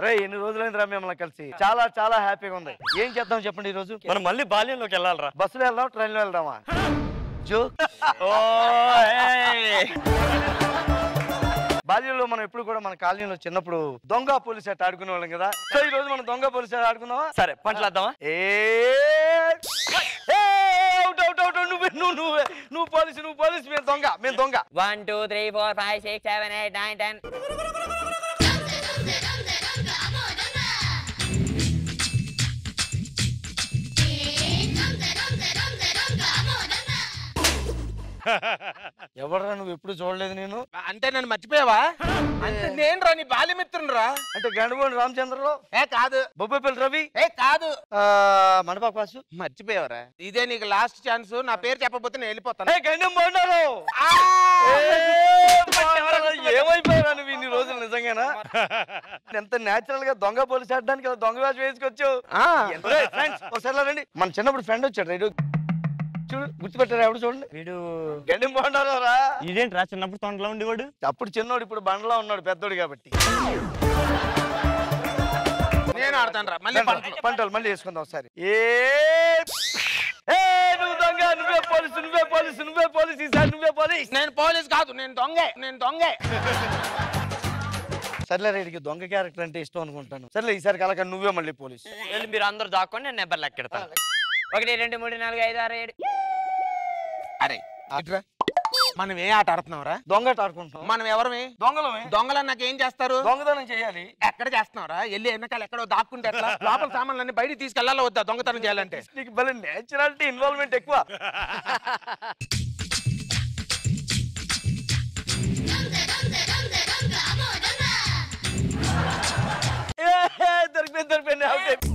ఎన్ని రోజులైందిరా మిమ్మల్ని కలిసి చాలా చాలా హ్యాపీగా ఉంది ఏం చేద్దాం చెప్పండి ఈ రోజు మనం మళ్ళీ బాల్యంలోకి వెళ్ళాలరా బస్సులో వెళ్దాం ట్రైన్లో వెళ్దామా జో బాల్యంలో మనం ఎప్పుడు కూడా మన కాలనీలో చిన్నప్పుడు దొంగ పోలీస్ ఆట ఆడుకునే వాళ్ళం కదా సో ఈ రోజు మనం దొంగ పోలీస్ ఆట ఆడుకుందామా సరే పంటలేద్దామా నువ్వు పోలీసు మేము దొంగ 1 2 3 4 5 6 7 8 9 10 ఎవడరా నువ్వు ఎప్పుడు చూడలేదు నేను అంటే నన్ను మర్చిపోయావా అంటే నేను రా నీ బాల్యమిత్రుని రా అంటే గండబోని రామచంద్రరావు కాదు బొబ్బేపల్లి రవి కాదు మండపా వాసు మర్చిపోయావరా ఇదే నీకు లాస్ట్ ఛాన్స్ నా పేరు చెప్పకపోతే నేను వెళ్ళిపోతాను గండం బాగున్నారు ఏమైపోయారా నువ్వు ఇన్ని రోజులు నిజంగానా ఎంత నేచురల్ గా దొంగ పోలీసు ఆడడానికి దొంగ వేషం వేసుకొచ్చావు ఒకసారి రండి మన చిన్నప్పుడు ఫ్రెండ్ వచ్చాడు రైడు చూడు గుర్తుపెట్టారా ఎవడు చూడండి వీడు గండం బాగున్నారా ఇదేంట్రా చిన్నప్పుడు తొండలో ఉండేవాడు అప్పుడు చిన్నోడు ఇప్పుడు బండలో ఉన్నాడు పెద్దోడు కాబట్టి నేను ఆడతాను రా మళ్ళీ పంటలు మళ్ళీ వేసుకుందాం ఒకసారి నువ్వు దొంగ నువ్వే పోలీసు ఈసారి నువ్వే పోలీస్ నేను పోలీస్ కాదు నేను దొంగే సర్లే రేడికి దొంగ క్యారెక్టర్ అంటే ఇష్టం అనుకుంటాను సర్లే ఈసారి కలక నువ్వే మళ్ళీ పోలీస్ వెళ్ళి మీరు అందరూ దాక్కోండి నేను నెంబర్ లెక్కెడతాను 1 2 3 4 5 6 7 అరే ఇట్రా మనం ఏ ఆట ఆడుతున్నావురా దొంగ ఆడుకుంటాం మనం ఎవరమే దొంగలు నాకేం చేస్తారు దొంగతనం చేయాలి ఎక్కడ చేస్తున్నావురా వెళ్ళి వెనకాల ఎక్కడో దాక్కుంటే ఎట్లా లోపల సామాన్లన్నీ బయటికి తీసుకెళ్లాలో వద్దా దొంగతనం చేయాలంటే నీకు భలే నేచురాలిటీ ఇన్వాల్వ్మెంట్ ఎక్కువ దొరికిపోయింది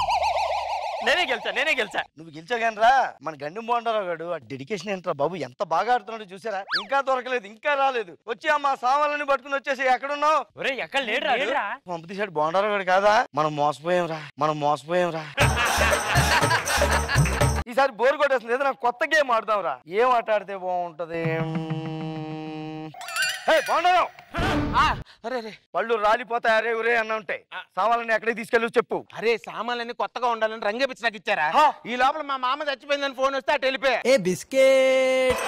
నేనే గెలిచా నువ్వు గెలిచాగాని రా మన గండి మోహన్రావు గారు ఆ డెడికేషన్ ఏంట్రా బాబు ఎంత బాగా ఆడుతున్నాడు చూసారా ఇంకా దొరకలేదు ఇంకా రాలేదు వచ్చి అమ్మా సామాన్లని పట్టుకుని వచ్చేసి ఎక్కడున్నావు ఎక్కడ లేడురా పంపు తీసాడు మోహన్రావు గారు కాదా మనం మోసపోయాం రా ఈసారి బోర్ కొట్టేస్తుంది ఏదైనా కొత్త గేమ్ ఆడదాం రా ఏం ఆట ఆడితే బాగుంటది పళ్ళు రాలిపోతాయి అరే ఒరే అన్న ఉంటాయి సామాన్లన్నీ ఎక్కడికి తీసుకెళ్ళి చెప్పు అరే సామాన్లన్నీ కొత్తగా ఉండాలని రంగేపిచ్చి నాకు ఇచ్చారా ఈ లోపల మా మామ చచ్చిపోయిందని ఫోన్ వస్తే అటు వెళ్ళిపోయా బిస్కెట్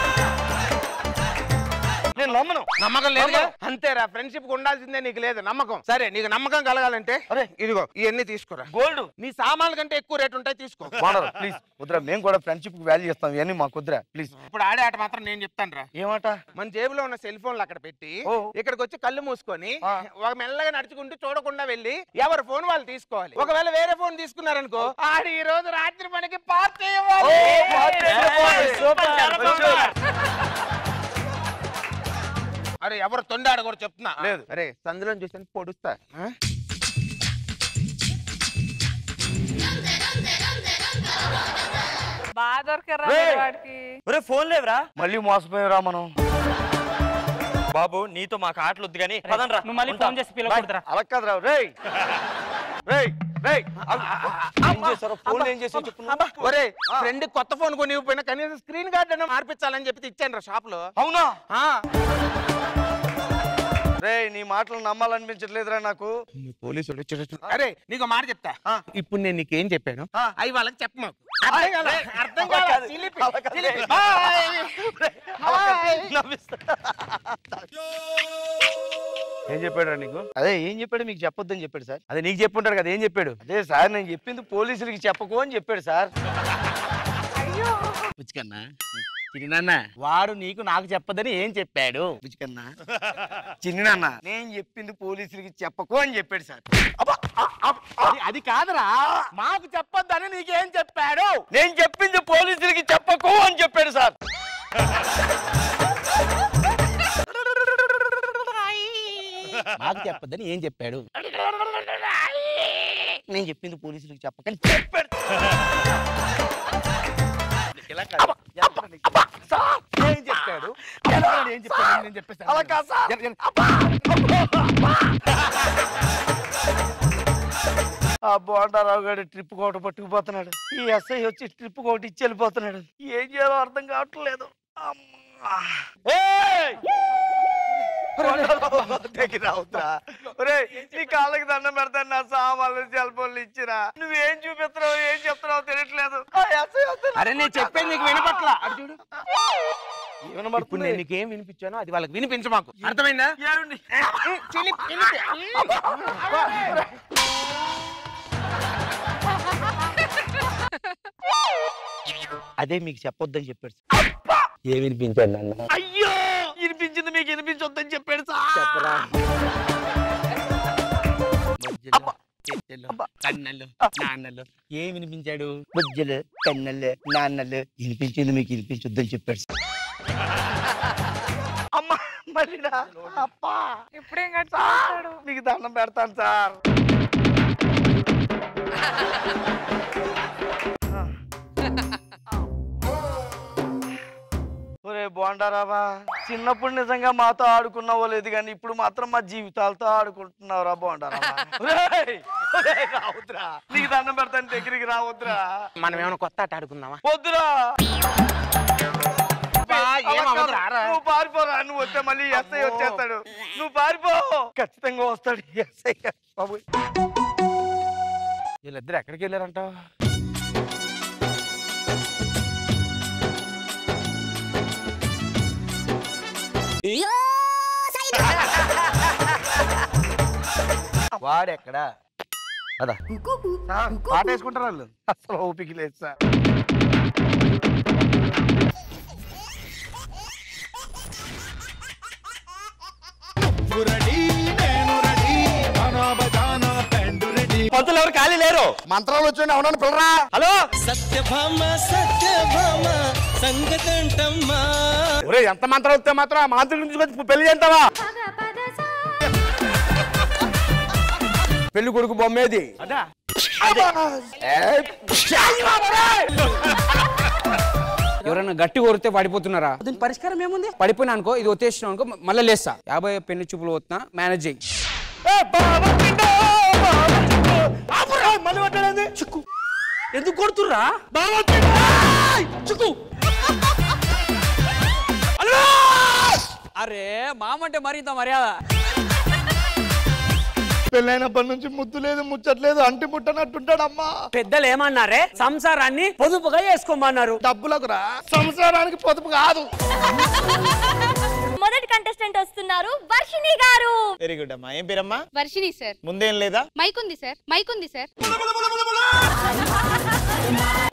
నేను నమ్మను నమ్మకం లేదు అంతేరా ఫ్రెండ్షిప్ ఉండాల్సిందే నీకు లేదు నమ్మకం సరే నీకు నమ్మకం కలగాలంటే అరే ఇదిగో ఇవన్నీ తీసుకురా గోల్డ్ నీ సామాన్ల కంటే ఎక్కువ రేటు ఉంటాయి తీసుకో ప్లీజ్ కుదరా మేము కూడా ఫ్రెండ్షిప్ వాల్యూ ఇస్తాం ఇవన్నీ మాకు కుదరా ప్లీజ్ ఇప్పుడు ఆడే ఆట మాత్రం నేను చెప్తాను రా ఏమాట మన జేబులో ఉన్న సెల్ ఫోన్లు అక్కడ పెట్టి ఇక్కడికి వచ్చి కళ్ళు మూసుకొని ఒక మెల్లగా నడుచుకుంటూ చూడకుండా వెళ్ళి ఎవరి ఫోన్ వాళ్ళు తీసుకోవాలి ఒకవేళ వేరే ఫోన్ తీసుకున్నారనుకో ఆడి ఈ రోజు రాత్రి మనకి పార్టీ అరే ఎవరు తొండాడ కూడా చెప్తున్నా లేదు అరే సందులో చూసాను పొడుస్తా ఫోన్ లేవరా మళ్ళీ మోసపోయారా మనం బాబు నీతో మాకు ఆటలు వద్దు కానీ నువ్వు మళ్ళీ ఫోన్ చేసి పిల్లలు అలా కాదురా రేయ్ ఫ్రెండ్ కొత్త ఫోన్ కొని ఇవ్వకపోయినా కనీసం స్క్రీన్ గార్డ్ అన్న మార్పించాలని చెప్పి ఇచ్చాను రా షాప్ లో అవునా రే నీ మాటలు నమ్మాలనిపించట్లేదురా నాకు పోలీసుడు అరే నీకు మాట చెప్తా ఇప్పుడు నేను నీకేం చెప్పాను అవి వాళ్ళకి చెప్పమాకు అర్థం ఏం చెప్పాడు నీకు అదే ఏం చెప్పాడు మీకు చెప్పొద్దని చెప్పాడు సార్ అదే నీకు చెప్పుంటాడు కదా ఏం చెప్పాడు అదే సార్ నేను చెప్పింది పోలీసులకి చెప్పకు అని చెప్పాడు సార్ పుచ్చుకన్నా చిన్న వాడు నీకు నాకు చెప్పదని ఏం చెప్పాడు పుచ్చుకన్నా చిన్న నేను చెప్పింది పోలీసులకి చెప్పకు అని చెప్పాడు సార్ అది కాదురా మాకు చెప్పొద్దని నీకేం చెప్పాడు నేను చెప్పింది పోలీసులకి చెప్పకు అని చెప్పాడు సార్ మాకు చెప్పొద్దని ఏం చెప్పాడు నేను చెప్పింది పోలీసులకి చెప్పకని చెప్పాడు ఏం చెప్పాడు ఏం చెప్పాడు నేను చెప్పేస్తాను అలా కాదు సార్ ఆ బోండారావు గారు ట్రిప్ కోట పట్టుకుపోతున్నాడు ఈ ఎస్ఐ వచ్చి ట్రిప్ కోట ఇచ్చి వెళ్ళిపోతున్నాడు ఏం చేయాలో అర్థం కావట్లేదు రావుతురా ఒరే నీ కాళ్ళకి దండం పెడతాను నా సామాన్లు సెల్ ఫోన్లు ఇచ్చిరా నువ్వేం చూపిస్తున్నావు ఏం చెప్తున్నావు తెలియట్లేదు అరే నేను చెప్పేది నీకు వినపట్ల అటు చూడు ఇప్పుడు ఏమనబడుతుంది నేను నీకేం వినిపించానో అది వాళ్ళకి వినిపించ మాకు అర్థమైందా ఏమండి? అదే మీకు చెప్పొద్దని చెప్పాడు ఏ వినిపించాను అన్న అయ్యో వినిపించింది మీకు వినిపించొద్దని చెప్పాడు చెప్పరా కన్నలు నాన్నలు ఏం వినిపించాడు బుజ్జలు కన్నలు నాన్నలు వినిపించింది మీకు వినిపించొద్దని చెప్పాడు అమ్మా మళ్ళీరా అప్పా ఇప్పుడేం కట్టాడు మీకు దండం పెడతాను సార్ ఒరే బోండారావా చిన్నప్పుడు నిజంగా మాతో ఆడుకున్నావో లేదు కానీ ఇప్పుడు మాత్రం మా జీవితాలతో ఆడుకుంటున్నావురా బోండారావా రావద్దురా నీకు దండం పెడతాను దగ్గరికి రావద్దురా మనం ఏమైనా కొత్త ఆట ఆడుకుందామా వద్దురా నువ్వు పారిపోరా నువ్వు వస్తే మళ్ళీ ఎస్ఐ వచ్చేస్తాడు నువ్వు పారిపో ఖచ్చితంగా వస్తాడు ఎస్ఐ బాబు వీళ్ళిద్దరు ఎక్కడికి వెళ్ళారంట వాడెక్కడా అదా పాట వేసుకుంటారు వాళ్ళు అసలు ఓపిక లేదు సార్ పంతులు ఎవరు ఖాళీ లేరు మంత్రాలు వచ్చి అవునని పిల్లరా హలో సత్యభామ సత్యభామ సంగతంటమ్మా ఒరే ఎంత మంత్రాలు వస్తే మాత్రం ఆ మాంత్రికుడి నుంచి వచ్చి పెళ్లి చేస్తావా పెళ్లి కొడుకు బొమ్మేది అదా ఎవరైనా గట్టి కొరితే పడిపోతున్నారా దీని పరిష్కారం ఏముంది పడిపోయినా అనుకో ఇది వచ్చేసిన అనుకో మళ్ళీ లేస్తా 50 పెళ్లి చూపులు వస్తున్నా మేనేజ్ చేయి చిక్కు ఎందుకు కొడుతుర్రా చిక్కు అరే మామంటే మరింత మర్యాద పెళ్ళైనప్పటి నుంచి ముద్దు లేదు ముచ్చట్లేదు అంటి ముట్టనట్టుంటాడమ్మా పెద్దలు ఏమన్నారే సంసారాన్ని పొదుపుగా చేసుకోమన్నారు డబ్బులకు రా సంసారానికి పొదుపు కాదు మొదటి కంటెస్టెంట్ వస్తున్నారు వర్షిణి గారు వెరీ గుడ్ అమ్మా ఏం పేరమ్మా వర్షిణి సార్ ముందేం లేదా మైక్ ఉంది సార్